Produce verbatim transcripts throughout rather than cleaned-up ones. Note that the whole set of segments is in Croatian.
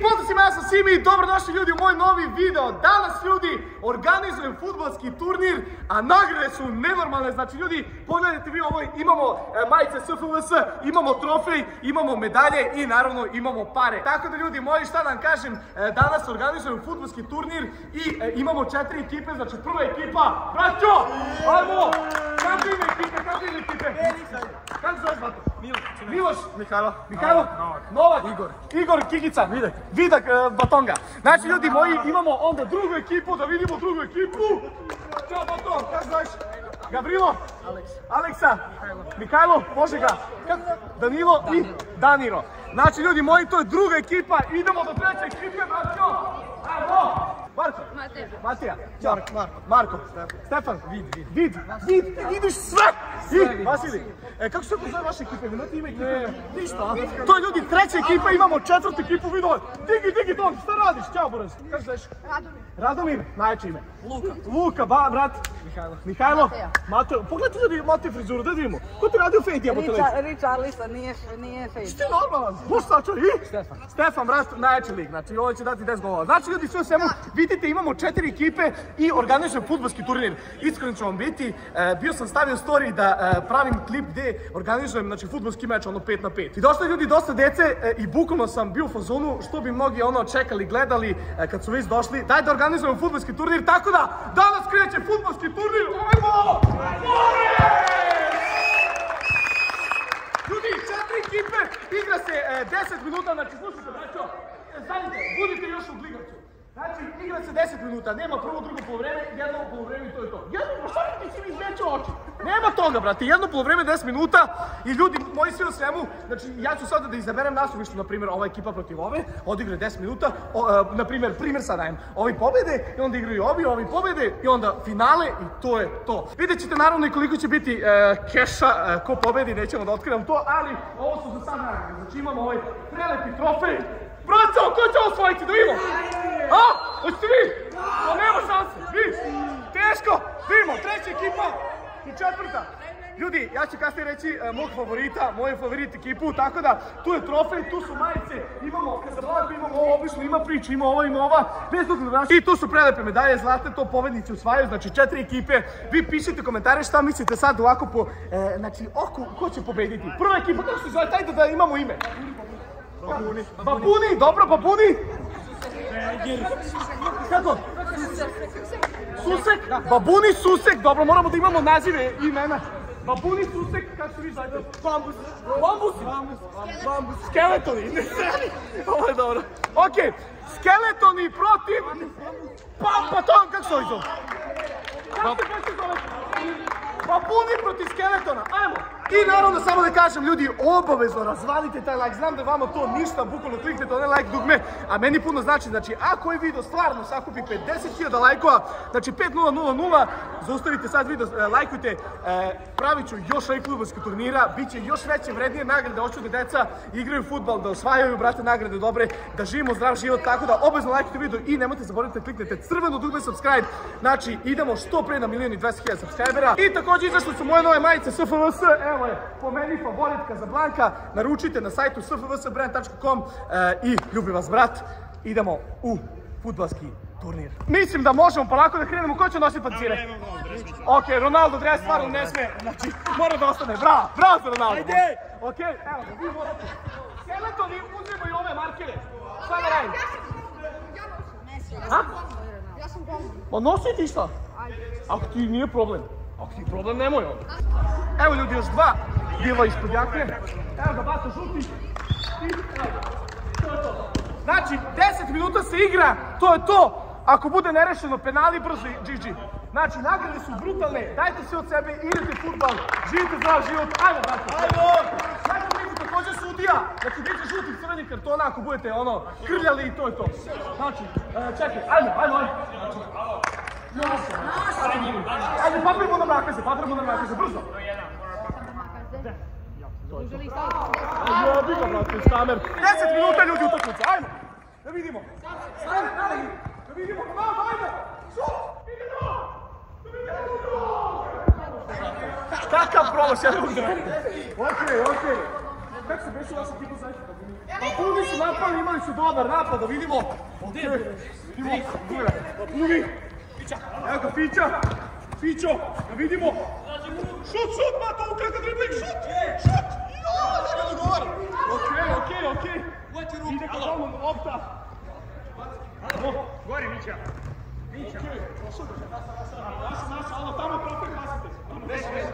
pozdrav svima, ja sam Simi, dobrodošli ljudi u moj novi video. Danas ljudi organizujem fudbalski turnir, a nagrade su nenormalne. Znači ljudi, pogledajte vi ovo, imamo majice S F V S, imamo trofej, imamo medalje i naravno imamo pare. Tako da ljudi moji, šta da vam kažem, danas organizujem fudbalski turnir i imamo četiri ekipe, znači prva ekipa, braćo, ajmo, kako ime ekipe, kako ime ekipe? Kako zoveš bato? Miloš, Mihajlo, Mihajlo, Novak, Igor, Igor Kikica, Vidak, Vidak Batonga. Znači ljudi moji, imamo onda drugu ekipu, da vidimo drugu ekipu. Ćao Baton, kako zoveš? Gavrilo, Aleksa, Mihajlo, može ga, Danilo i Daniro. Znači ljudi moji, to je druga ekipa, idemo do treće ekipe, braćo. Ajmo! Marko, Matija, Marko, Marko, Stefan, Vid, Vid, Vid, ti vidiš sve! I Vasili, kako se zove vaše ekipe? Imate ime ekipe? Ništa. To je ljudi treća ekipa, imamo četvrtu ekipu, vidove. Digi, digi, Don, šta radiš? Ćao, Boris. Kako zoveš? Radomir. Radomir, najjače ime. Luka. Luka, ba, brat. Mihajlo. Mihajlo. Mateo. Pogledajte ljudi Mateo frizuru, da vidimo. Ko ti radio fejt, jebote lice? Richarlison, nije fejt. Što je normalan? Boš sačar, i? Stefan. Stefan, brat, najjači lig. Znači, ovo će dati deset golova. Znači, ljudi, sve u svemu, vidite, imamo četiri ekipe i organizujem fudbalski turnir. Iskreno ću vam biti, bio sam stavio story da pravim klip gdje organizujem, znači, fudbalski meč, ono pet na pet. I došli ljudi dosta dece i bukvalno sam bio u fazonu, što bi mnogi ono čekali, gledali kad su već došli. Daj da organizujemo fudbalski turnir, tako da danas kreće fudbalski turnir. Ajmo! Ljudi, četiri ekipe, igra se deset minuta, znači slušajte, braćo, stanite, budite još u Gligavcu. Znači, igra se deset minuta, nema prvo, drugo polovreme, jedno polovreme i to je to. Jedno, šta ti si mi izvećao oči? Nema toga, brate, jedno polovreme, deset minuta i ljudi, moji svi u svemu, znači, ja ću sada da izaberem nasuvišno, na primjer, ova ekipa protiv ove, odigre deset minuta, na primjer, primjer sad dajem, ovi pobede i onda igraju ovi, ovi pobede i onda finale i to je to. Vidjet ćete naravno i koliko će biti keša, ko pobedi, nećemo da otkrivam to, ali ovo su za sad nagrade, znači imamo ovaj prelepi trofej. Braco, ko će osvojiti, da vidimo? A? Hoćete vi? To nema šanse, vi? Teško, vidimo, treća ekipa i četvrta. Ljudi, ja ću kasnije reći mog favorita, moju favorit ekipu, tako da tu je trofej, tu su majice, imamo Casablanca, imamo ovo, obično ima priča, ima ova, ima ova, bez duga. I tu su prelepe medalje, zlatne, to pobednici osvajaju, znači četiri ekipe. Vi pišite komentare šta mislite sad ovako po, znači, oko, ko će pobediti. Prva ekipa, kako se zove, tajte da imamo ime. Babuni. Babuni, dobro, babuni. Kako? Susek. Babuni, susek, dobro, moramo da imamo nazive i imena. Babuni, susek, kako se vi zovete? Bambus. Bambus? Bambus. Skeletoni. Ovo je dobro. Okej, skeletoni protiv... Pampaton, kako se ovi zove? Kako se zove? Babuni protiv skeletona, ajmo! I naravno samo da kažem ljudi, obavezno razvalite taj like, znam da vama to ništa, bukvalno kliknete onaj like dugme, a meni puno znači, znači ako ovaj video stvarno sakupi pedeset hiljada lajkova, znači pet nula nula nula, zaustavite sad video, lajkujte, pravit ću još ovih fudbalskih turnira, bit će još veće, vrednije nagrade, hoću da deca igraju fudbal, da osvajaju, brate, nagrade dobre, da živimo zdrav život, tako da obavezno lajkujte video i nemojte zaboraviti da kliknete crveno dugme subscribe, znači idemo što pre na milion i dvesta hiljada subscribera. I također izašle su moje nove majice S F V S, evo je, po meni favorit Casablanca, naručite na sajtu s f v s brand tačka com i ljubim vas brat, idemo u fudbalski turnir. Mislim da možemo polako da krenemo, ko će nositi pancire? Ok, Ronaldo dres stvarno ne sme, znači mora da ostane, bravo, bravo za Ronaldo. Ajde! Ok, evo, vi morate. Skeletoni uzimaju ove markere, šta da radim? Ja sam gol. Ma nosi ti šta? Ako ti nije problem. Ako ti problem, nemoj ovdje. Evo ljudi, još dva bila ispod jakne. Evo da bato žuti. Znači, deset minuta se igra, to je to. Ako bude nerešeno penali, brzo i G G. Znači, nagrade su brutalne, dajte sve od sebe, igrate futbal, živite zdrav život, ajmo brate. Ajmo! Znači, biti također sudija, znači biće žutih crvenih kartona ako budete ono, krljali i to je to. Znači, čekaj, ajmo, ajmo, ajmo. Ajde, patrimo na mrakaze, patrimo na mrakaze, brzo! Jebi ga, brate, stamer! deset minuta ljudi utakmice, ajmo! Da vidimo! Da vidimo, bravo, ajmo! Šut! Idemo! Da vidimo! Kakav promaš, ja ne mogu da vidim. Okej, okej. Kako se beši vaša ekipa, znaš? Babuni su napali, imali su dobar napad, da vidimo. Vidimo, Babuni. Evo ga, Fića. Fićo, da vidimo. Šut, šut, Mato, ukrata dribling, šut! Šut! Joj, da ga dogovara. Okej, okej, okej. Ide ka domu, lopta. Gori, Mića. Mića. Okej, prošao ga. Naša, naša, ono tamo proper pasite. Već, već.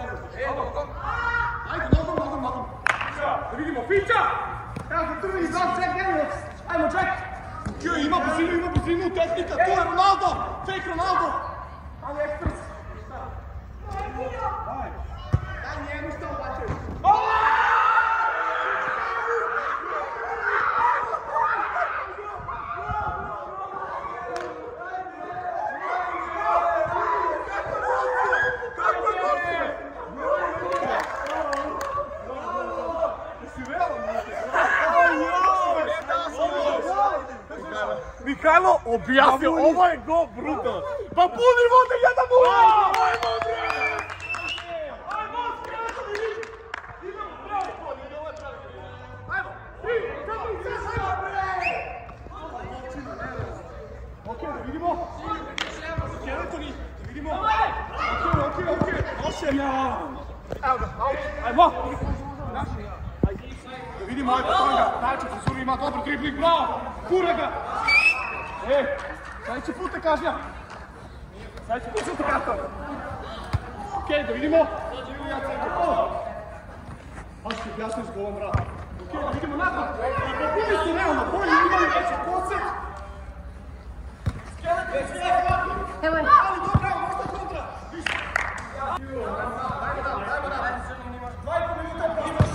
Ajde, nogom, nogom, nogom. Da vidimo, Fića! Evo ga, crveni znak, Jack Daniels. Ajmo, Jack. Okej, ima brzinu, ima brzinu, tehnika, tu je Ronaldo. Fake Ronaldo. Ali ekspres. Daj. Daj njemu što obačaju. Mihajlo objasnio, ovo je go brutal. Babuni vode jedan nula! Ajmo bre! Ajmo, skratno mi vidim! Idemo, bravo polje, ide ovaj pravi. Ajmo, tri, četiri, sedam, bre! Okej, da vidimo. Skeletoni, da vidimo. Okej, okej, okej. Nošem ja. Evo ga, ajmo. Da vidimo, ajmo, toga. Znači, Fusuri ima dobar dribling, bravo! Kura ga! E, sljedeći put te kažnja. Sljedeći put ću te karton. Okej, da vidimo. Baš ti objasnio s golom rada. Okej, da vidimo napad. Bili su realno bolji, imali veći koncept. Skeleton, skeleton. Evo je. Ali dobra, možda kontra. Više. Dajmo da, dajmo da. Dva i po minuta prosto.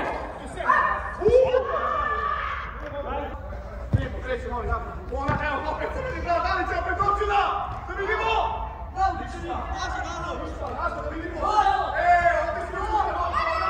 Uuu! Kreće novi napad. Ona, evo, opet crveni bravo, da li će opet doći da? Da vidimo! Naši, naravno! Naši, da vidimo! E, ovdje smo ušli!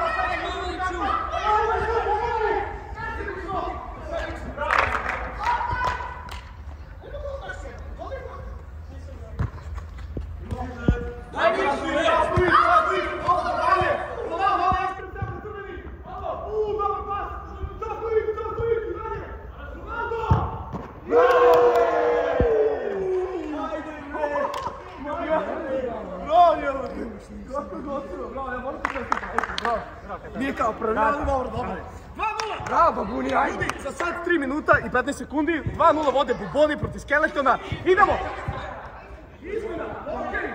Nije kao prvi, ali dobro, dobro. dva nula! Bravo, Babuni, ajde! Ljudi, za sad tri minuta i petnaest sekundi, dva nula vode Buboni protiv Skeletona. Idemo! Izmena, okej!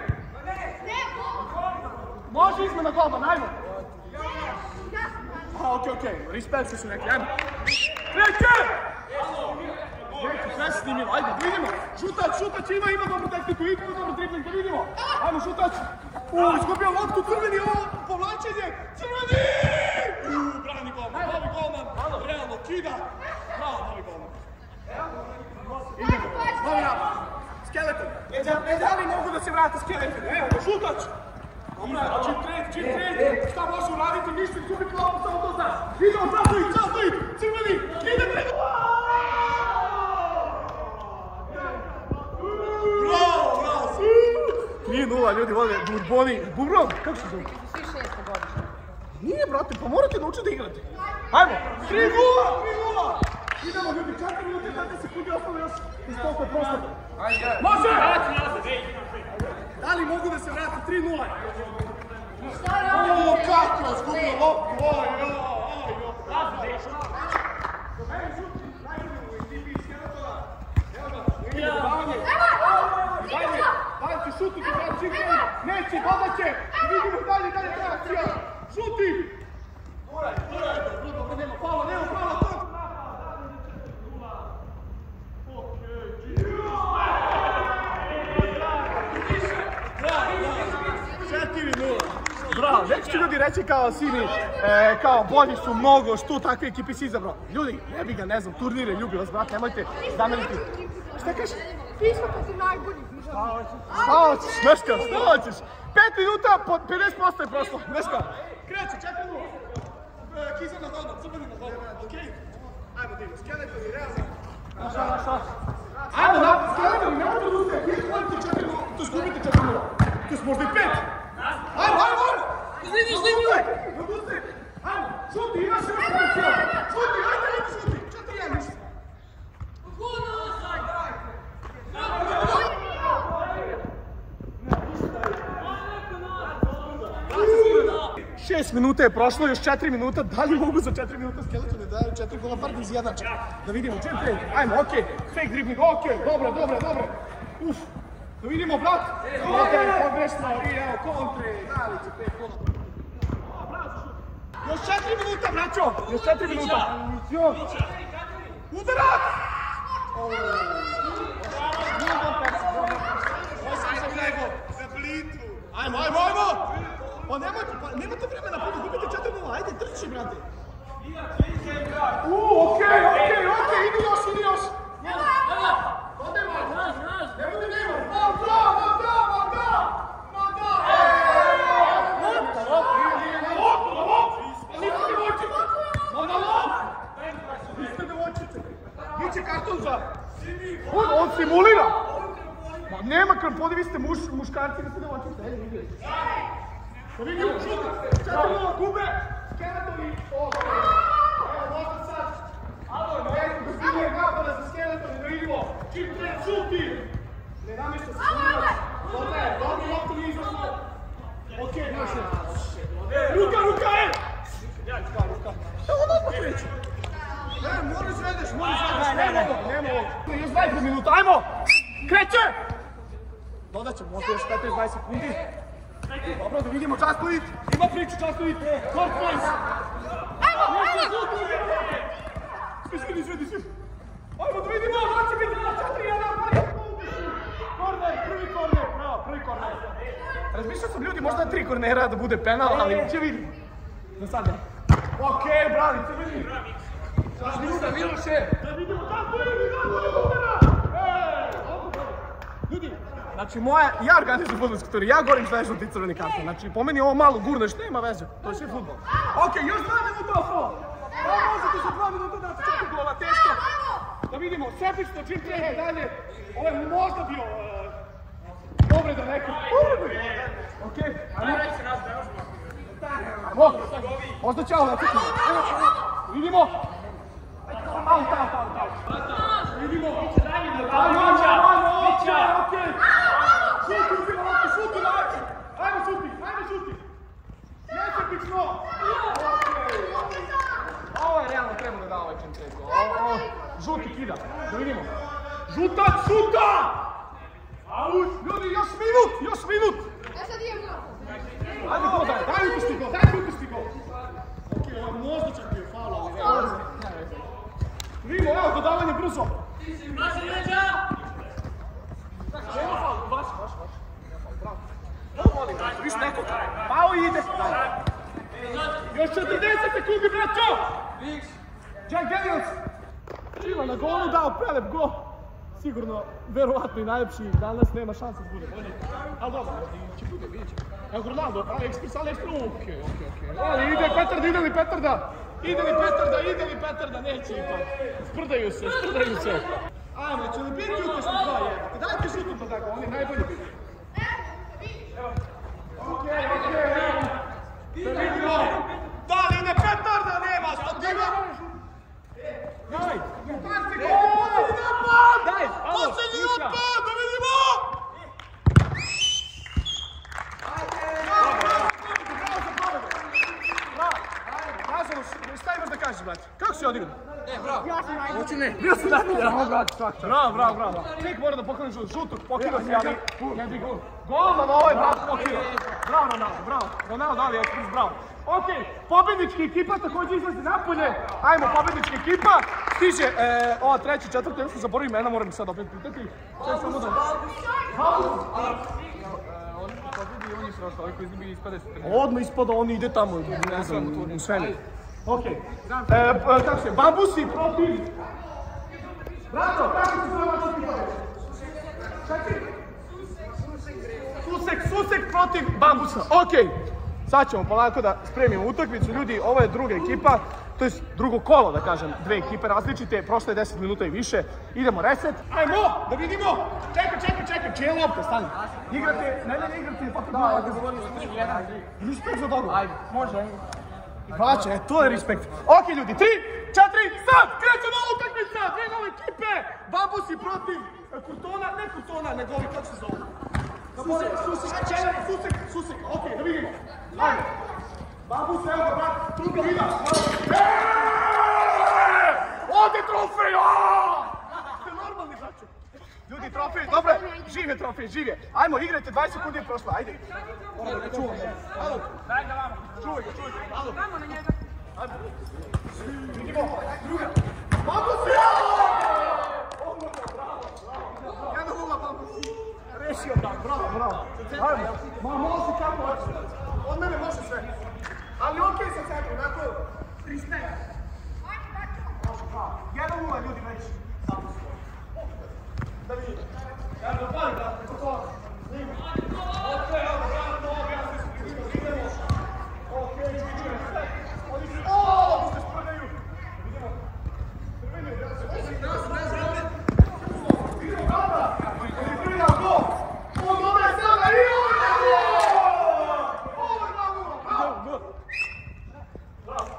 Može izmena golman, ajmo! A, okej, okej, respekti su neki, ajmo! Kreće! Kreće, sve se snimilo, ajde, vidimo! Šutač, šutač, ima, ima dobru tehniku, ima dobru dribling, da vidimo! Ajmo, šutač! Uuu, izgubio loptu, crveni, ovo, povlačenje, crveni! Uuu, brani golman, novi golman, realno, kida, bravo, novi golman. Idemo, novi napad, Skeleton, da li mogu da se vrate Skeleton? Evo, šutač! Čim treti, čim treti, šta može uraditi, ništa, izgubiti loptu, samo to znaš. Idemo, Častović, Častović, crveni, ide preko! Bravo, bravo, tri nula, ljudi vole, Bourboni, Bourbon, kako se zove? Svi šeste godišnje. Nije, brate, pa morate naučiti da igrate. Ajmo, tri nula, tri nula! Idemo, ljudi, četiri minuta i petnaest sekundi, ostalo još iz toliko prostora. Može! Da li mogu da se vrati tri nula? O, kako je skupio loptu, oj, oj, oj, oj. Evo, žuti, najbolji u ekipi iz Skeletona. Evo ga, idemo, davanje. Dalje, dalje će šuti, će brati čim krenu. Neće, dodat će. Vidimo dalje, dalje, dalje, akcija. Šuti! Uraj, uraj, dobro, nema pala, nema pala, to! četiri nula. Bravo, neću ti ljudi reći kao sini, e, kao bolji su mnogo, što takve ekipe si izabrao. Ljudi, ne bi ga, ne znam, turnire, ljubi vas, brat, nemojte zameriti. Šta kažeš? Mi smo protiv najboljih. Šta hoćeš, Neška, šta hoćeš? Pet minuta, po pedeset posto je prošlo, Neška. Kreće, četiri nula. Kiza na golman, crveni na golman, okej? Ajmo, Dino, Skeleton i realno. Naša, naša. Ajmo, napad, Skeleton, nemojte da uzete, vi izgledate četiri nula, to izgubite četiri nula. To je možda i pet. Ajmo, ajmo, ajmo! Izvini, izvini! Ajmo, šuti, imaš još potencijal! Šuti, ajde, ajde, šuti! deset minuta je prošlo, još četiri minuta, da li mogu za četiri minuta Skeletoni da daju četiri gola, bar da izjednače? Da vidimo, čim pre, ajmo, okej, fake dribbling, okej, dobro, dobro, dobro. Uf, da vidimo, brat, ok, pogrešno, i evo, kontre, Galiće, pet gola. Još četiri minuta, braćo, još četiri minuta. Udarac! Ajmo, ajmo, ajmo! Pa nemojte, pa nemojte vremena, pa gubite četiri gola, ajde, trči, brate. Uuu, okej, okej, okej, idi još, idi još. Ode, man, nemojte nema. Ma da, ma da, ma da, ma da. Na lop, na lop. Niste devojčice. Ma na lop. Niste devojčice. Biće karton za... On, on simulira. Ma nema krampodi, vi ste muš, muškarci, vi ste devojčice. Ej, vidi. Da vidimo, šuta. Četiri gola gube. Skeletoni. Evo, možda sad. Alo, ne, gospodine je napada za Skeletoni, da vidimo. Čim pre, šuti. Ne namješta se šuta. Dobro je, dobro je, lopta nije izašla. Okej, još je. Ruka, ruka, ej! Ruka, ruka. Evo, odmah kreći. Ne, moraš vedeš, moraš vedeš. Nema ovog, nema ovog. Još dvadeset minuta, ajmo! Kreće! Dodat ćemo, možda još petnaest dvadeset sekundi. Dobro, da vidimo Častović. Ima priču Častović. Court points. Ajmo, ajmo! Iskri, izvedi svi. Ajmo da vidimo, da će biti na četiri jedan. Korner, prvi korner. Bravo, prvi korner. Razmišljao sam ljudi, možda tri kornera da bude penal, ali će vidimo. Za sad ne. Okej, bravi, će vidimo. Minuta, Miloše. Da vidimo Častović, Častović, udara. Ljudi, znači moja, ja organizujem fudbalski turnir, ja govorim šta je žuti crveni karton, znači po meni ovo malo gurneš, nema veze, to je sve fudbal. Okej, još dva minuta ofo! Možete se dva minuta dati četiri gola, teško. Da vidimo, sebično, čim treba dalje, ovo je možda bio povreda neka. Okej, ajmo. Ajmo, možda ćao da čekimo. Vidimo. Out, out, out, out. Vidimo. Ajmo, ajmo, ajmo, okej, okej. Šuti, uzimo loptu, šuti na večer. Ajmo šuti, ajmo šuti. Nesebično. Okej. Ovo je realno trebalo da ovaj čim treći. Žuti kida, da vidimo. Žutac, šuta! Out, ljudi, još minut, još minut. Ja sad idem na. Ajde go, daj, daj upusti go, daj upusti go. Okej, ovo možda čak bio faul, ali ne. Vidimo, evo, dodavanje brzo. Nema faul, vaš, vaš, vaš. Bravo. Evo, molim, viš nekog. Pao i ide. Još četrdeset sekundi, braćo! Jack Daniels! Čiva na golu dao prelep gol. Sigurno, verovatno i najlepši, danas nema šanse da bude bolji. Ali dobro, će bude, vidjet ćemo. Evo Ronaldo, Ekspres, ali Ekspres, okej, okej, okej. Ali ide Petarda, ide li Petarda? Ide li Petarda, ide li Petarda? Neće ipak. Sprdaju se, sprdaju se. Ajmo, će li biti utešno dva jebate? Dajte šutu pa tako, on je najbolji biti. Okej, okej, evo. Da vidimo. Da li ide Petarda? Nema, stotina. Daj! Posljednji napad! Daj! Posljednji napad! Da vidimo! Šta imaš da kažeš, brate? Kako si odigrao? Ne, bravo. Hoće ne. Bio si najbolji. Bravo, brate, svakča. Bravo, bravo, bravo. Ček mora da pokloni žutog, pokidao si, ali... Jebi gol. Golman ovaj, brate, pokidao. Bravo, Ronaldo, bravo. Ronaldo, ali Ekspres, bravo. Okej, pobjednička ekipa također izlazi napolje. Ajmo, pobjednička ekipa. Stiže ova treća, četvrta, ja sam zaboravio imena, moram sad opet pitati. Ček samo da... Oni pobjedi i oni su našto, ovi koji izgubi ispade se. Odmah ispada, on ide tamo, ne znam, u svemir. Okej, kako se, Bambusi protiv... Brato, kako se zove vaša ekipa? Čekaj. Susek, Susek protiv Bambusa, okej. Sad ćemo polako da spremimo utakmicu, ljudi, ovo je druga ekipa, to je drugo kolo, da kažem, dve ekipe različite, prošlo je deset minuta i više, idemo reset. Ajmo, da vidimo, čekaj, čekaj, čekaj, čije lopte, stani. Igrate, ne, ne, ne igrate, pa to da, ajde, zavolio sam jedan. Respekt za dogovor. Ajde, može. Braće, e, to je respekt. Okej, ljudi, tri, četiri, sad, kreće nova utakmica, dve nove ekipe, Bambusi protiv Kurtona, ne Kurtona, nego ovi, kako se zove? Susek, Susek, Susek, Susek, okej, da vidimo. Ajde. Bambus, evo ga, brat, tu ga vidim. Ode trofej! Ste normalni, braću? Ljudi, trofej, dobro, živ je trofej, živ je. Ajmo, igrajte, dvadeset sekundi je prošlo, ajde. Moram da ga čuvam. Alo. Daj ga vamo. Čuvaj ga, čuvaj ga. Alo. Vamo na njega. Ajmo. Vidimo, druga. Bambus, bravo! Jedna nula, Bambus. Rešio, da, bravo, bravo. Ajmo. Ma, može kako hoće. Od mene može sve. Ali okej sa centrom, onako, respekt. Jedan nula, ljudi, već. Da vidite. Ja ga pali, da, preko toga. Okej, evo, bravo, to objasni su, vidimo, vidimo. Okej, vidimo, respekt. Oni su, ooo, mi se spredaju. Vidimo. Vidimo, da se vidimo. Vidimo, brava. Vidimo, go. Ovo dobra je sada i ovo je bravo! Ovo je bravo! Bravo! Bravo!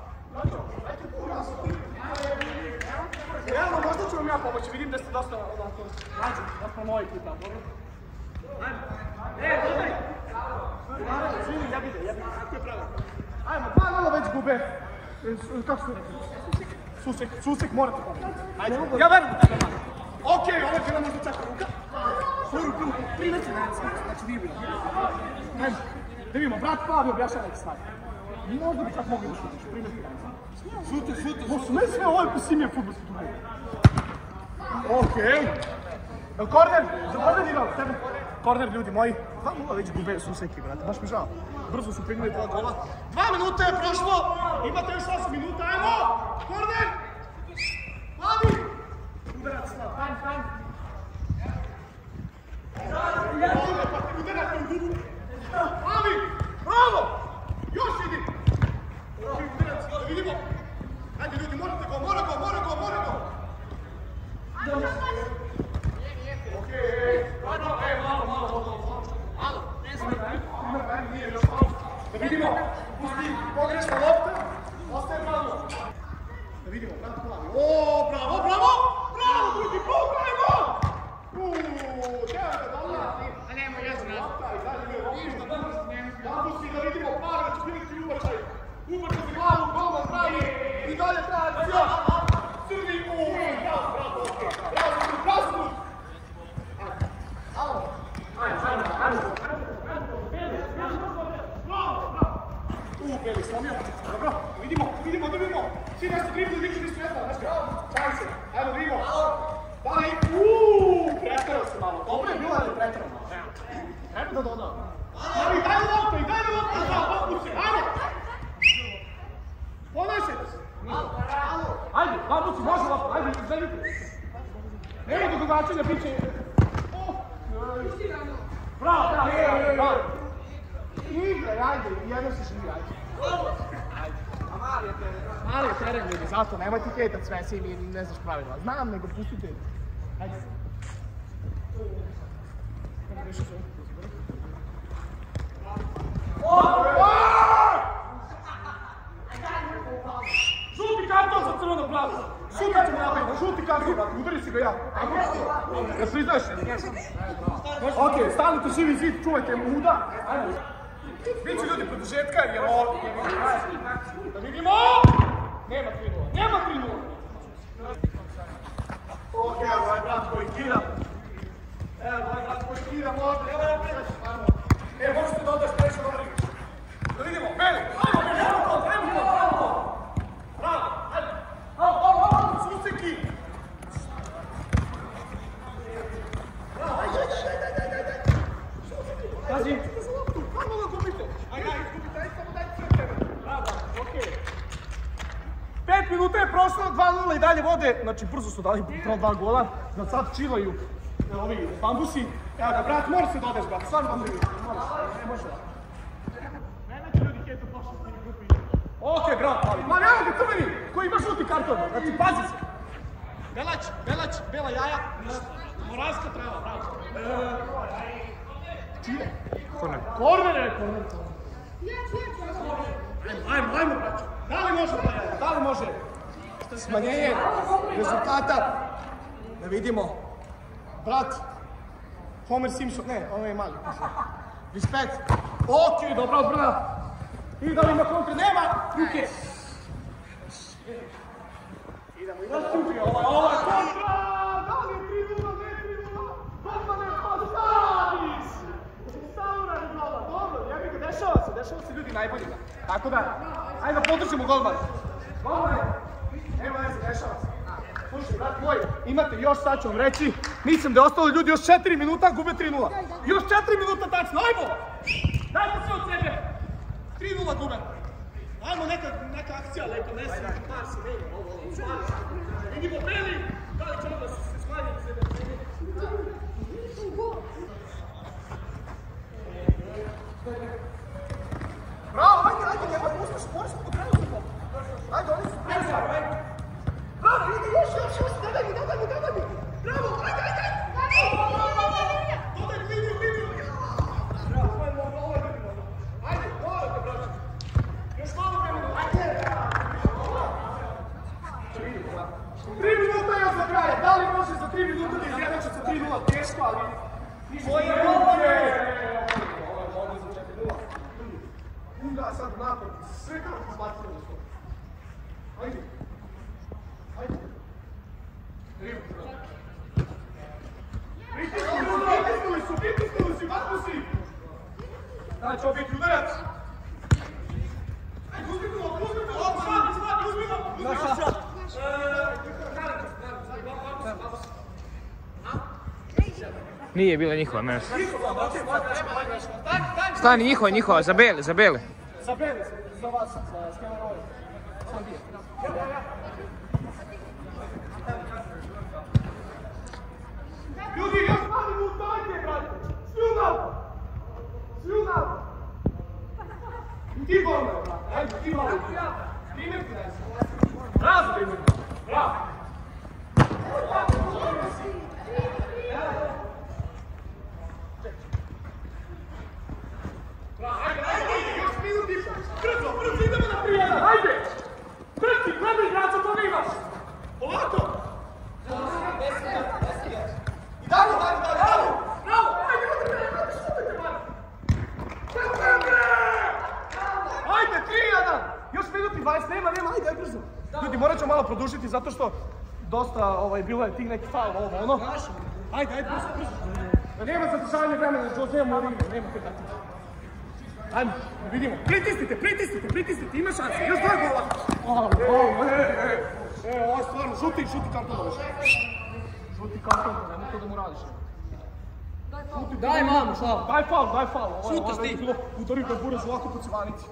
Realno, možda ću vam ja pomoći, vidim da ste dosta ovako rađu, dosta moji puta, dobro? Ajmo! E, dodaj! Svini, jebide, jebide, kako je pravo? Ajmo, dva nula već gube. Kako su rekli? Susek, susek, morate pomoći. Ajde, ja verujem da tebe manje. Okej, ovo je bila možda čaka ruka. Svoju ruku, primeći na znači nije bilo. Ajmo, da vidimo, brat Pavi objašnja neke stvari. Možda bi čak mogli da šutiš, primeti na Šuti, šuti, šuti. Ne sve ovo je posimije futbolski turnir. Okej. Jel korner? Za korner igrao? Tebe? Korner, ljudi moji. Dva nula već gube suseki, brate. Baš mi žao. Brzo su primili dva gola. Dva minuta je prošlo. Imate još osam minuta. Ajmo! Korner! Plavi! Udarac, stav. Tanj, tanj. Udarate u dubu. Plavi! Bravo! Još idi! Udarac, da vidimo. Ajde ljudi, morate go, mora go, mora go, mora go! Okej, dobro, e, malo, malo, malo, malo, ne znam, nije još malo. Da vidimo, pusti pogrešna lopta, ostaje bravo. Da vidimo, brat plavi, o, bravo, bravo, bravo, drugi pol, bravo! Uuuu, tebe, dobro. A nema, ja znam. Lopta i dalje nije lopta. Bambusi, da vidimo, Pavel će primiti ubačaj. Ubačaj za glavu, golman pravi i dalje traja akcija. Crni, uuu, bravo, bravo, okej. Bravo, bravo, bravo. Alo. Ajde, ajde, ajde. Bravo, bravo. Uuu, Beli, slomio. Dobro, vidimo, vidimo, vidimo. Svi nešto dribli, nikad nisu jedna, znaš ga. Čaj se, ajmo, vidimo. Daj, uuu, pretrao se malo. Dobro je bilo, ali pretrao malo. Treba da dodao. Daj, daj lopta i daj lopta, bravo, Bambusi, ajde. Ponašajte se! Ajde, Bambusi, može lopta, ajde, izvedite! Nema do dogačanja, bit će... Bravo, bravo, bravo! Igraj, ajde, jedno se živi, ajde. Ajde. Mali je teren, ljudi, zato nemoj ti hejtat sve, si mi ne znaš pravila. Znam, nego pustite. Ajde. Kako reši se ovo? Žuti karton za crvenog brata! Šutit ćemo naprijed, žuti karton, brate, udari si ga ja. Jel priznaš? Okej, stanite živi zid, čuvajte muda. Biće ljudi produžetka jer ovo... Da vidimo! Nema tri nula, nema tri nula! Okej, ovo je brat koji kira. Evo, ovo je brat koji kira, možda, evo, evo, evo. E, možete da odaš preša dobar igrač. Da vidimo, Beli! Ajmo, Beli, ajmo to, ajmo to, ajmo to! Bravo, ajde! Ajmo, ajmo, ajmo, suseki! Bravo, ajde, ajde, ajde, ajde, ajde! Suseki! Kazi! Ajmo da gubite! Ajde, ajde, gubite, ajde, samo dajte sve tebe! Bravo, okej. Pet minuta je prošlo, dva nula i dalje vode, znači brzo su dali prvo dva gola, znači sad čilaju ovi Bambusi. Evo ga, brat, mora se dodeš, brat, stvarno vam ne vidim. Ne može. Nemojte ljudi hejtu pošli u grupi. Okej, brat, ali. Ma evo ga crveni, koji ima žuti karton, znači pazi se. Belać, Belać, bela jaja, ništa. Moravska trava, bravo. Čije? Korner. Korner je, korner. Ajmo, ajmo, ajmo, braću. Da li može, da li može? Smanjenje rezultata. Da vidimo. Brat. Homer Simpson, ne, ovo je mali. Respekt. Okej, dobra odbrana. I da li ima kontra? Nema! Ruke! Idemo, idemo, idemo, ovo je, ovo je kontra! Da li je tri nula, ne tri nula? Golman je postaviš! Šta uradi golman? Dobro, jebi ga, dešava se, dešava se ljudi najboljima. Tako da, ajde da podržimo golmana. Golmane, evo ne se, dešava se. Slušaj, brat moj, imate još, sad ću vam reći, mislim da je ostalo ljudi još četiri minuta, gube tri nula. Još četiri minuta tačno, ajmo! Dajte sve od sebe! tri nula gube. Ajmo neka, neka akcija, lepo, ne se, par se, ne, ovo, ovo, stvari. Vidimo Beli, da li ćemo da se smanjiti sebe? Bravo, ajde, ajde, nemoj, uspeš, moraš da pokrenu za to. Ajde, oni su prečali, ajde. Bravo, ide, još, još, još, dodaj mi, dodaj mi, dodaj mi. Bravo, ajde, ajde, ajde. Dodaj mi, liniju, liniju. Bravo, ovo je dobro, ovo je dobro. Ajde, morate, braće. Još malo vremena, ajde. Tri minuta još za kraja, da li može za tri minuta da izjedače sa tri nula? Teško, ali... Moje ruke! Ovo je dobro za četiri nula. Onda sad napad, sve kako ti zbacimo za to. Ajde. Ajde. Pritisnuli su, pritisnuli su, vatno si! Da li će ovo biti udarac? Ajde, uzmi to, uzmi to, ovo sad, sad, uzmi to, uzmi to. Nije bila njihova, mene. Stani, njihova, njihova, za Bele, za Bele. Za Bele, za vas, za Skelerove. Sam bio. Ljudi, još mali mu dajte, brate! Svi u napad! Svi u napad! I ti golme, brate, ajde, ti malo. Primjer ti daj se. Bravo, primjer. Bravo. Ajde, ajde, ajde, još minut i po. Brzo, brzo, idemo na prijeda, ajde! Trci, gledaj igrača, toga imaš! Ovako! I dalje, dalje, dalje, dalje! Bravo! Ajde, ajde, ajde, šutajte, bar! Ajde, tri jedan! Još minut i dvadeset, nema, nema, ajde, ajde, brzo! Ljudi, morat ćemo malo produžiti zato što dosta, ovaj, bilo je tih nekih faul, ovo, ono. Ajde, ajde, brzo, brzo! Da nema zadržavanje vremena, Jose Mourinho, nema te dati. Ajmo, vidimo. Pritisnite, pritisnite, pritisnite, ima šanse. Još dva gola. O, e, e, e, ovo je stvarno, žuti, žuti karton da više. Žuti karton, nemoj to da mu radiš. Daj mamu, šal. Daj faul, daj faul. Šutaš ti. Udario ga buraz ovako po civanici.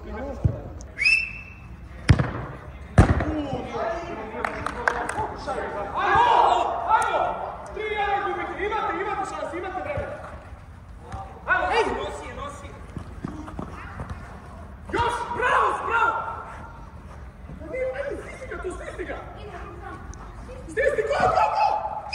Ajmo, ajmo! tri jedan gubite, imate, imate šanse, imate vremena. Ajmo, ajde! Nosi je, nosi je. Još, bravo, bravo! Ajde, stisni ga tu, stisni ga! Stisni, go, go, go!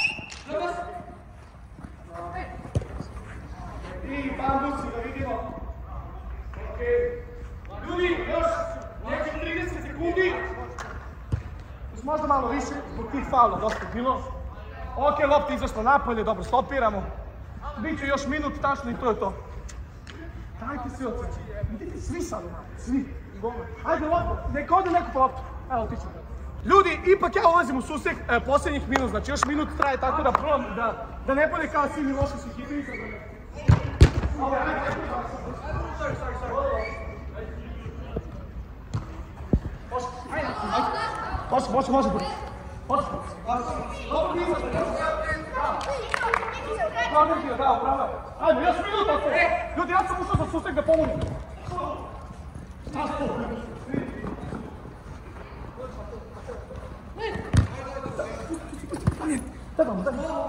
I bambusi, da vidimo. Okej. Ljudi, još nekih trideset sekundi. Još možda malo više, zbog tih faula dosta bilo. Okej, lopta izašla napolje, dobro, stopiramo. Biće još minut, tačno i to je to. Dajte svi od sebe. Vidite, svi sad imamo, svi. Ajde, lopta, neka ode neko po loptu. Evo, otićemo. Ljudi, ipak ja ulazim u susek e, posljednjih minut, znači još minut traje tako da probam da, da ne bude kao svi Miloševski hitri. Ovo, ajde, ajde, sorry, sorry, sorry. Može, ajde, ajde. Može, može, može, bude. Može, dobro, nisam. Bravo, bravo, bravo. Ajde, još minut tako. Ljudi, ja sam ušao za susek da pomolim. Daj vam, daj vam.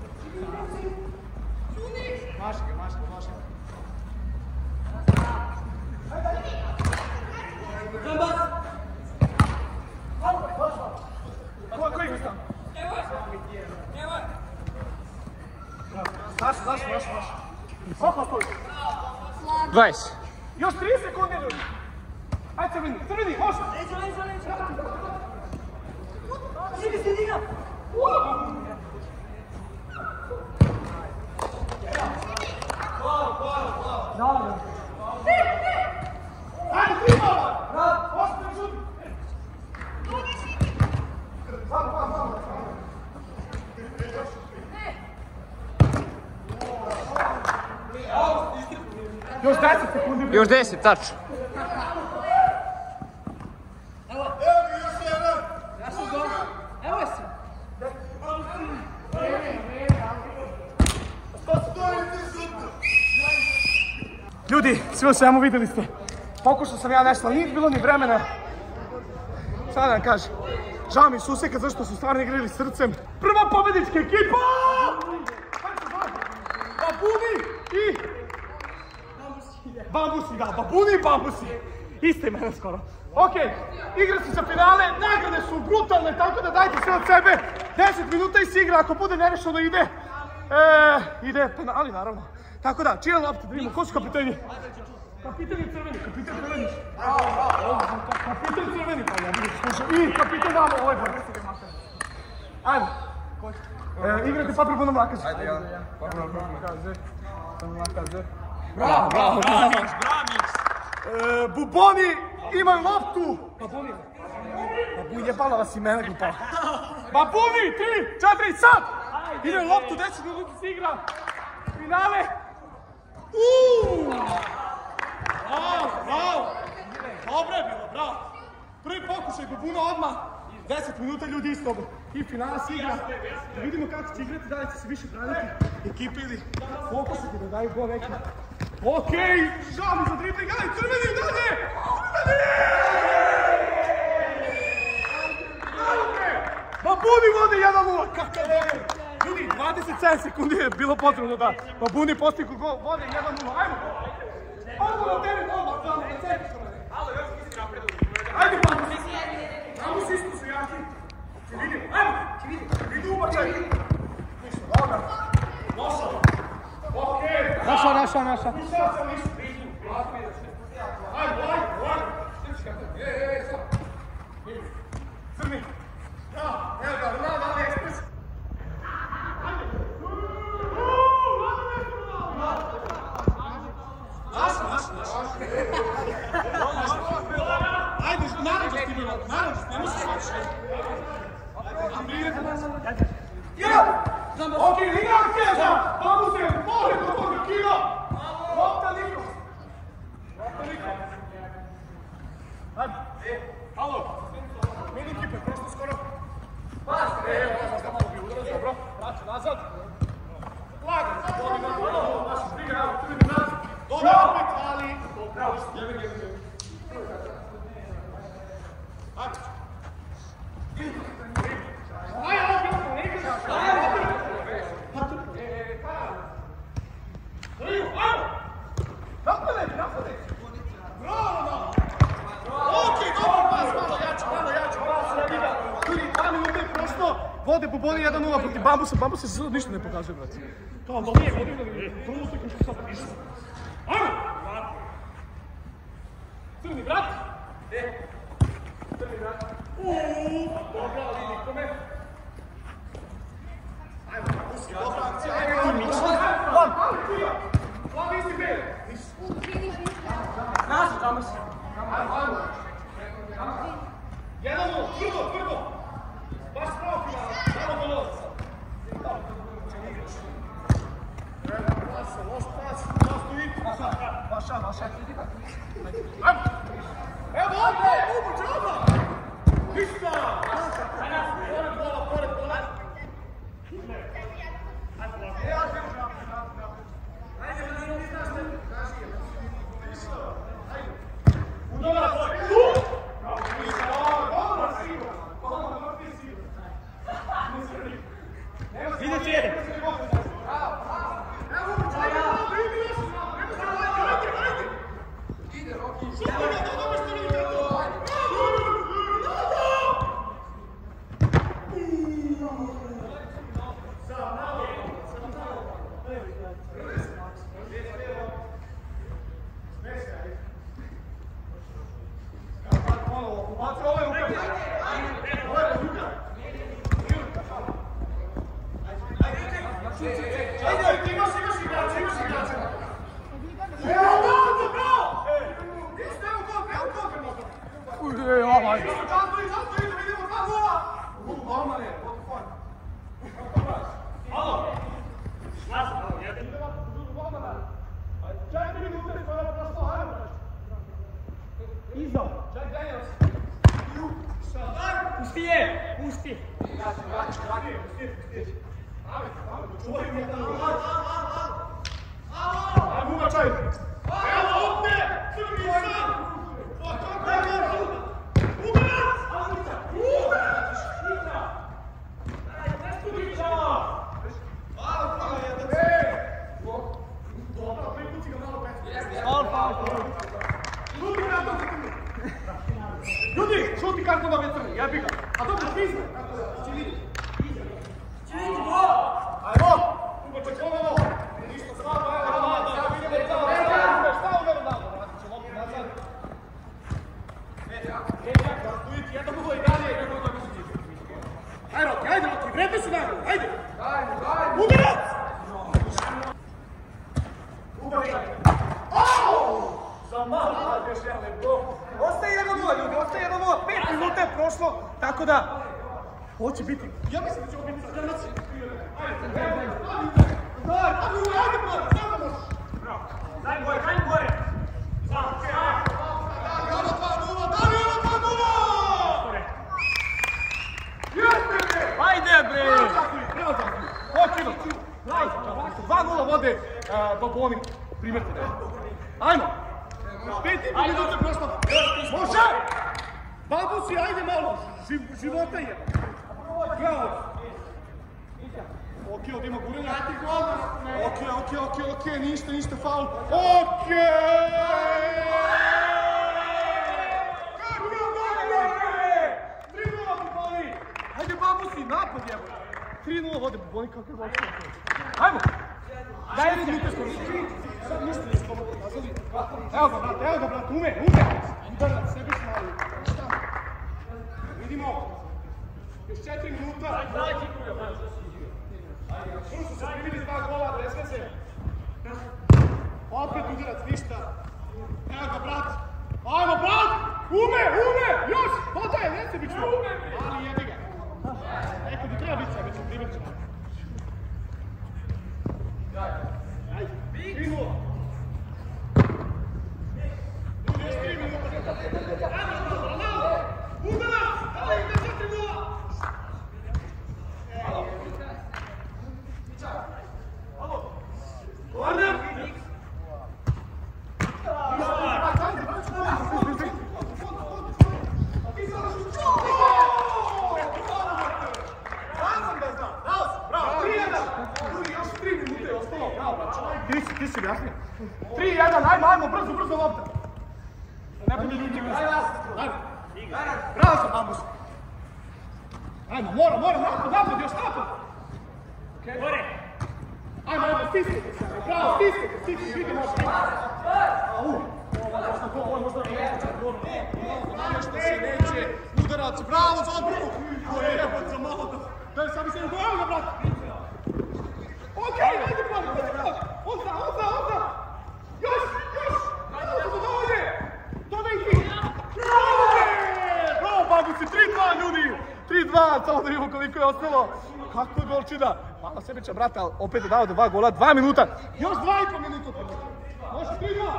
Maši ga, maši ga, maši ga. Ko igra tamo? Naši, naši, naši, naši. Koliko stoji? dvadeset. Još tri sekunde, ljudi. Ajde, crveni, crveni, može. Leđa, leđa, leđa. Sidi, sidi ga. Ajde, tri malo. Još deset sekundi. Još deset, tačno. Evo si. Ljudi, sve o svemu vidjeli ste. Pokušao sam ja nešto, ali nije bilo ni vremena. Sada vam kažem. Žao mi suseka zašto su stvarno igrali srcem. Prva pobjedička ekipa! Babuni i... Bambusi, da, babuni i bambusi. Iste imena skoro. Ok, igre su za finale, nagrade su brutalne, tako da dajte sve od sebe. deset minuta i se igra, ako bude nerešeno ide. E, ide penali naravno. Tako da, čija lopta, da vidimo, ko su kapitani? Kapitan je crveni, kapitan crveni. Kapitan crveni, pa ja vidim, slušaj. I kapitan vamo, ovaj boj. Ajmo. E, igrate Patrobona Mlakaze. Ajde ja. Patrobona Mlakaze. Mlakaze. Bravo, bravo, bravo. E, Buboni imaju loptu. Babuni. Babuni, jebala vas imena glupala. Babuni, tri, četiri, sad! Imaju loptu, deset minuta se igra. Finale. Uuuu! Bravo, bravo! Dobro je bilo, bravo! Prvi pokušaj Babuna odmah. deset minuta ljudi isto. I finala se igra. Da vidimo kako će igrati, da li će se više braniti ekipe ili fokusiti da daju gol neki. Okej, žao mi za dribling, ali crveni dalje! Crveni! Babuni vode jedan nula, kakav je! Ljudi, dvadeset sedam sekundi je bilo potrebno da Babuni postigu gol, vode jedan nula, ajmo! Ajmo na tebe, odmah, tamo, na cepi što rade. Ajde, Bambusi! Bambusi isto su jaki. Će vidimo, ajmo! Će vidimo, vidi ubačaj! Ništa, dobro. Loša. Okej. Naša, naša, naša. Ušao sam ništa. Ajde, ajde, ajde. Crni. Ja, evo ga, Ronaldo, ali ekspres. Ajde. Uuu, Ronaldo nešto Ronaldo. Naša, naša, naša. Ajde, naravno ti bilo, naravno, ne možeš svačiti. Ja! Okej, liga akcija! Vamo se, može do toga kila! Lopta niko! Lopta niko! Ajde! Halo! Mini ekipe, prosto skoro! Pas! Evo, možda malo bi udarac, dobro. Vraća nazad. Lagano, dobro, dobro, naša briga, evo, tu vidim nazad. Dobro, opet, ali... Bravo, jebe ga, jebe ga. Ajde! Ajde, ovo bilo, ne igraš! Ajde, ovo bilo! Napadajte, napadajte! Bravo, Ronaldo! Okej, dobro pas, malo jače, malo jače, pas, ja vidim. Ljudi, dva minuta je prošlo, vode Buboni jedan nula protiv Bambusa, Bambusa se sad ništa ne pokazuje, brate. Kao, da nije vodio, prvo utakmicu što sad ništa. Ajmo! Crni brat! Crni brat! Uuuu, dobro, ali nikome. Ajmo, Bambusi, dobra akcija, ajmo, ajmo, ajmo, ajmo, Glavi isti beli! Naša, tamo si! Ajmo, ajmo! Jedan nula, tvrdo, tvrdo! Baš pravo finala, ajmo do novac! Pasa, loš pas, pas tu i vaša, vaša, vaša! Ajmo! Evo ovdje, ubuće odmah! Ništa! Pored bola, pored bola! Vidjet će jedan. Četiri minute, Pusti je! Pusti! Ajmo ugačaj! Evo ovdje! Crni sam! Ljudi, šuti kako da me crni, jebi ga. A dobro, pizme. Če vidi. Če vidi, go! Ajmo! Ubače ponovo. Ništa slabo, evo, evo, evo, vidimo da tamo. Evo, šta u mene damo? Vratit će loptu nazad. E, čekaj, stojiti, jedno mogo i dalje, jedno mogo i dalje. Ajde, Roki, ajde, Roki, vredi se nagradu, ajde! Udarac! Ubačaj! Za malo, ajde još jedan lep gol. Ostaje jedan nula, ljudi, ostaje jedan nula, pet minuta je prošlo, tako da... Ovo će biti, ja mislim da će ovo biti sad, gledaci. Ajde, ajde, ajde, ajde, brate, sada možeš. Bravo, daj gore, daj gore. Samo, ajde. Daj ono dva nula, daj ono dva nula! Jeste bre! Ajde bre! Bravo, bravo, okino, bravo, dva nula vode Baboni, primjerite da je. Ajmo! Pet i pol minuta prošlo. Može! Babusi, ajde malo. Života je. Bravo. Okej, ovdje ima gurenja. Okej, okej, okej, okej. Ništa, ništa, faul. Okej! Kako je? tri nula Baboni. Ajde, Babusi, napad je. tri nula vode Baboni, kako je voće. Ajmo! Daj minute smo mi. Sad ništa nismo pokazali. Evo ga, brate, evo ga, brate, ume, ume! Udarac, sebi smali. Šta? Vidimo. Još četiri minuta. Prvo su se primili dva gola, desne se. Opet udarac, ništa. Evo ga, brat. Ajmo, brat! Ume, ume! Još! Podaje, nesebično! Ali jebi ga. Neko bi treba biti sebično, primjer ćemo. Ajde, tri nula. Ljudi, još tri minuta. Ajmo, Ronaldo! Udarac! Ajde, ide četiri nula! Alo. Alo. Korner! Ti si, ti si jasnije. tri jedan, ajmo, ajmo, brzo, brzo lopta. Ne bude ljudi brzo. Ajmo. Bravo sam, Bambus. Ajmo, mora, mora, napad, napad, još napad. Gore. Ajmo, ajmo, stiskajte se. Bravo, stiskajte, stiskajte, vidimo. Au. Ovo je možda nešto. Namješta se neće. Udarac, bravo za odbranu. Koje je jebot za malo. Daj sami se jednog, evo ga, brate. Okej, ajde, brate, ajde, brate. Onda, onda, onda! Još, još! Ajde, dovolje! Dodaj ti! Bravo, Babusi, tri dva, ljudi! tri dva, samo da vidimo koliko je ostalo. Kako je golčina? Malo sebića, brate, ali opet je dao dva gola, dva minuta. Još dva i po minuta. Može, tri dva!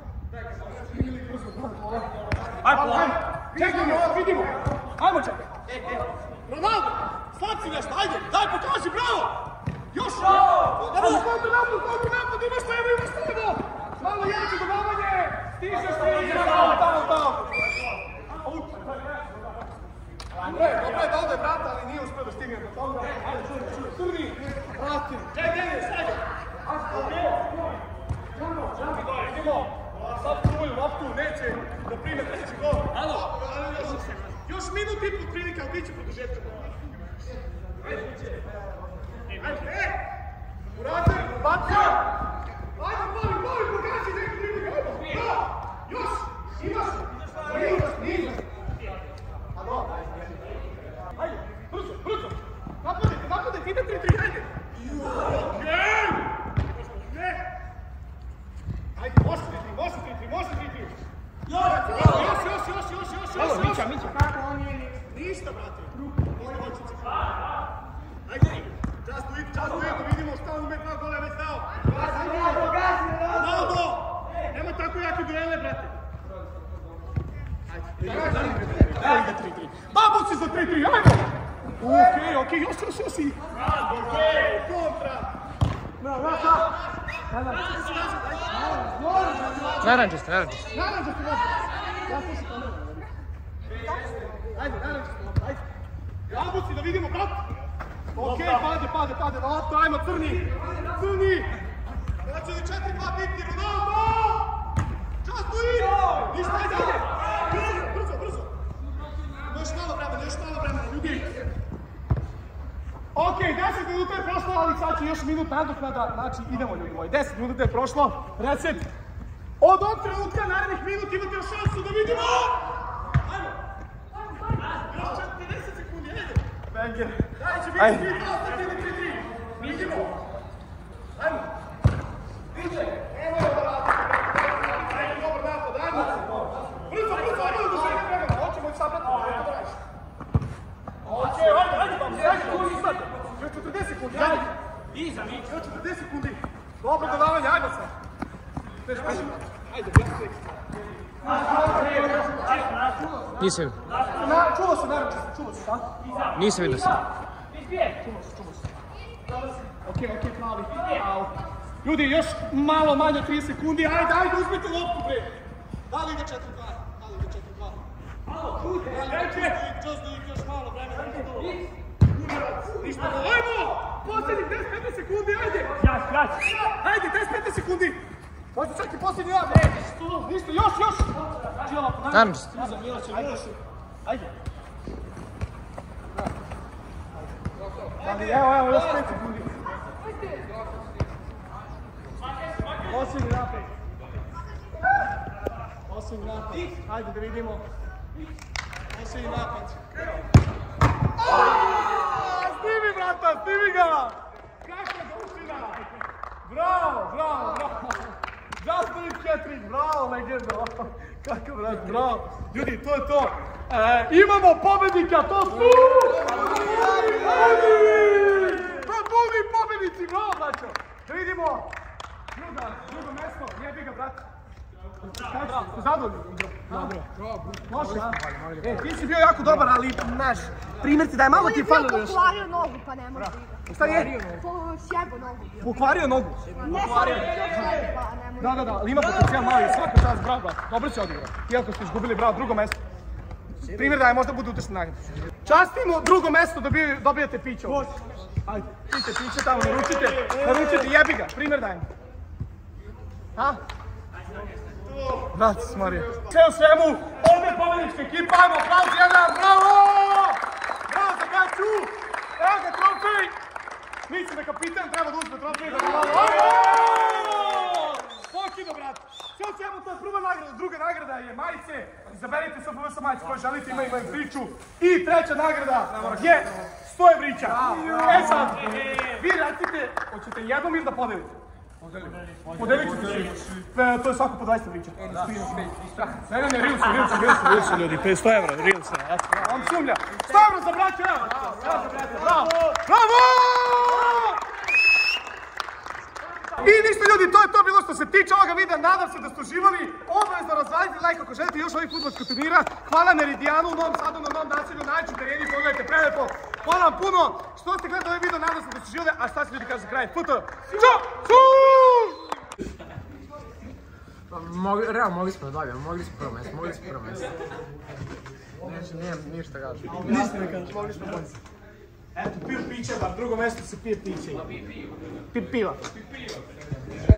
Ajde, ajde! Čekajmo, vidimo! Ajmo, čekaj! Ronaldo, slab si nešto, ajde! Daj, pokaži, bravo! Još! Evo, kontra napad, kontra napad, ima što evo, ima što evo! Malo jače dodavanje! Stižeš, stižeš, tamo, tamo, tamo! Dobre, dobre, da ode brata, ali nije uspio da stigne do toga. Ajde, čujem, čujem, crni, vratim. Čekaj, gdje je, sajde! Vidimo, sad čuvaju loptu, neće da prime treći gol. Alo! Još minut i put prilika, ali bit će produžetka. Ajde, ajde! Urazer, bacio! Ajde, boli, boli, pokaži neku prilika, ajmo! Da! Još! Imaš! Imaš, imaš! A dobro, ajde! Brzo, brzo! Napadajte, napadajte, ide tri tri, ajde! Okej! Ajde, može tri tri, može tri tri, može tri tri! Još, još, još, još, još, još! Alo, Mića, Mića! Ništa, brate! Ovo hoće se kada! Ajde! Čas tu idu, čas tu idu, vidimo šta on ume dva gola je već dao. Gazi, Ronaldo, gazi, Ronaldo! Ronaldo! Nemoj tako jake duele, brate. Ajde. Evo ide tri tri. Babuci za tri tri, ajmo! Okej, okej, još, još, još i... Okej, kontra! Na, na, na! Naranđaste, naranđaste. Naranđaste, ja slušam kameru. Ajde, naranđaste, ajde. Babuci, da vidimo, brat! Okej, pade, pade, pade na loptu, ajmo, crni! Crni! Hoće li četiri dva biti, Ronaldo! Častuj! Ništa, ajde! Brzo, brzo! Još malo vremena, još malo vremena, ljudi! Okej, deset minuta je prošlo, ali sad će još minut nadoknada, znači idemo ljudi moji, deset minuta je prošlo, reset. Od ovog trenutka, narednih minut imate još šansu da vidimo! Ajmo! Još četrdeset sekundi, ajde! Banger! Daj će biti tri dva, tri tri tri! Vidimo! Ajmo! Vidite! Evo je da radi! Ajde, dobar napad, ajmo! Brzo, brzo, ajmo da želim vremena, hoćemo i sabrati, ajmo da radiš! Okej, ajde, ajde, vam, ajde, koji sad? Još četrdeset sekundi, ajde! Iza, mi, još četrdeset sekundi! Dobro dodavanje, ajde sad! Ajde, ajde, ajde! Nisam vidio. Čulo se, naravno, čulo se, da? Nisam vidio se. Čulo se, čulo se. Okej, okej, pravi. Ljudi, još malo manje od trideset sekundi, ajde, ajde, uzmite loptu, bre! Da li ide četiri dva? Da li ide četiri dva? Just do it, još malo vremena. Udarac, ništa da... Ajmo! Posljednjih deset petnaest sekundi, ajde! Ajde, deset petnaest sekundi! Možda čak i posljednji jedan, ništa, još, još! Naranđaste. Uza, Miloše, Miloše. Ajde. Evo, evo, još pet sekundi. Posljednji napad. Posljednji napad. Ajde da vidimo. Posljednji napad. Snimi, brata, snimi ga! Kakva gušina! Bravo, bravo, bravo! Just do it, Ketrin! Bravo, legenda! Kakav brat, bravo! Ljudi, to je to! Imamo pobednika, to su... Babuni pobednici, bravo, braćo! Da vidimo drugo mesto, jebi ga, brat! Ste zadovoljni? Dobro. Može, a? E, ti si bio jako dobar, ali, znaš, primjer ti da je malo ti je falilo još. Pokvario nogu, pa ne može igrati. Šta je? Sjebo nogu. Pokvario nogu? Ne sam sjebo, pa ne može. Da, da, da, ali ima potencijal mali, svaka čast, bravo, bravo. Dobro si odigrao. Iako ste izgubili, bravo, drugo mesto. Primjer da je, možda bude utešna nagrada. Častimo drugo mesto da dobijete piće ovdje. Ajde, pijte piće tamo, naručite, naručite, jebi ga, primjer dajem. Ha? Brat, Marija. Sve u svemu, ovdje je pobednička ekipa, ajmo, aplauz jedan, bravo! Bravo za braću! Evo ga trofej! Mislim da kapitan treba da uzme trofej da ga malo... Pokino, brat! Sve u svemu, to je prva nagrada, druga nagrada je majice. Izaberite S F V S majice koje želite, imaju imaju priču. I treća nagrada je sto evrića. E sad, vi recite, hoćete jednom ili da podelite? Podelit ćete svi. To je svako po dvadeset evrića. Ne, ne, ne, Rilsa, Rilsa, Rilsa, Rilsa, ljudi, petsto evra, Rilsa. On sumlja. sto evra za braću, evo! Evo za braću, bravo! Bravo! I ništa ljudi, to je to bilo što se tiče ovoga videa, nadam se da ste uživali. Obavezno razvalite like ako želite još ovih fudbalskih turnira. Hvala Meridijanu u Novom Sadu, na Novom naselju, najveću tereni, pogledajte, prelepo. Hvala vam puno što ste gledali ovaj video, nadam se da ste uživali, a šta se ljudi kaže za kraj? Futo! Ćao! Realno, mogli smo da dobijemo, mogli smo prvo mjesto, mogli smo prvo mjesto. Znači, nijem ništa kažem. Ništa ne kažem, mogli smo bolje. Eto, pio piće, bar drugo mjesto se pije piće. Pije piva.